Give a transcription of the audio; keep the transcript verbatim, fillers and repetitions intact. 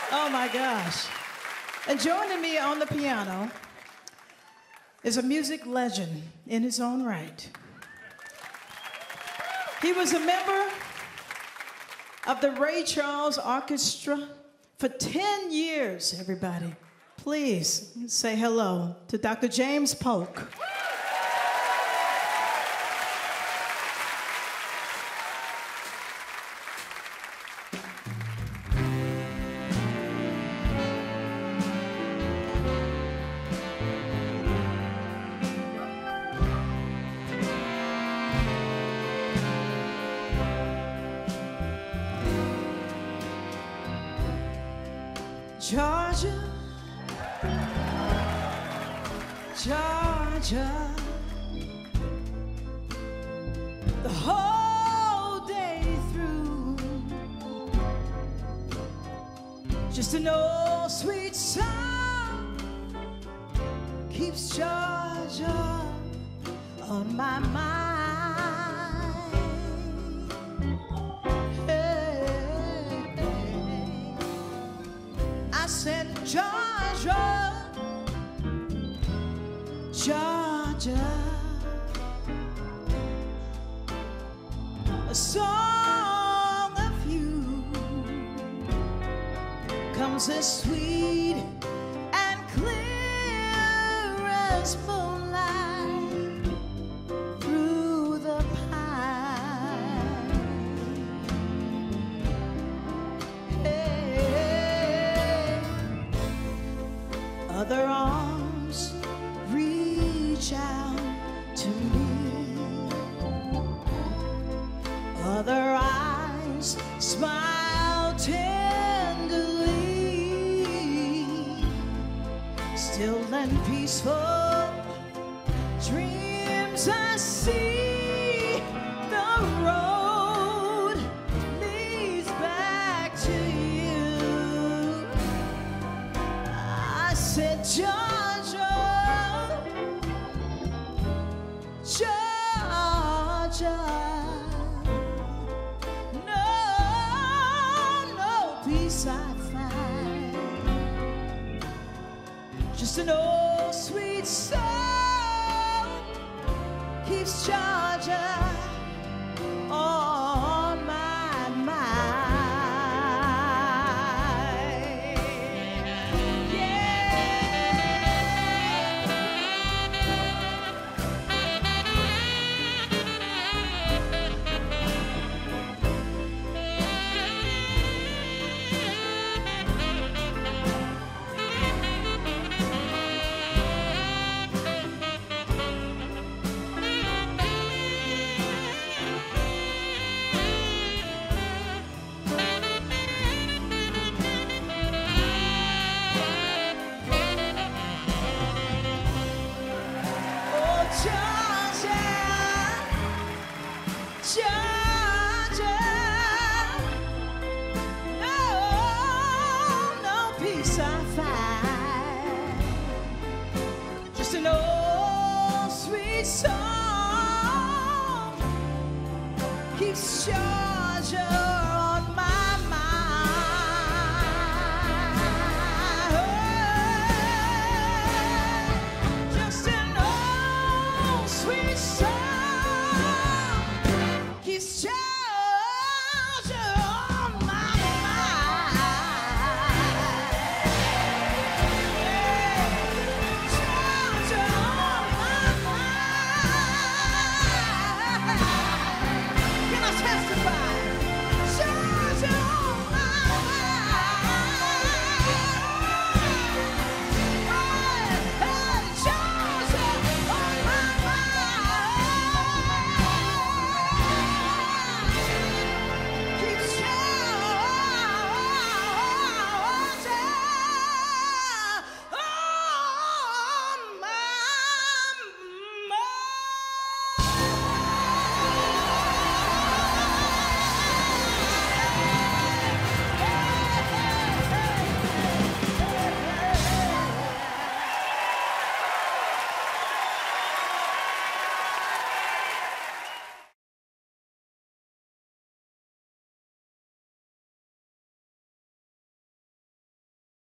Oh my gosh. And joining me on the piano is a music legend in his own right. He was a member of the Ray Charles Orchestra for ten years, everybody. Please say hello to Doctor James Polk. Georgia, Georgia, the whole day through, just an old sweet song keeps Georgia on my mind. I said, Georgia, Georgia, a song of you comes as sweet and clear as moonlight through the pine. Hey, other arms reach out to me, other eyes smile tenderly, still and peaceful dreams I see, the road leads back to you. I said, Georgia, Georgia, no, no peace I find, just an old sweet song keeps Georgia on my mind. Oh, Georgia, Georgia, no, no peace I find, just an old sweet song keeps Georgia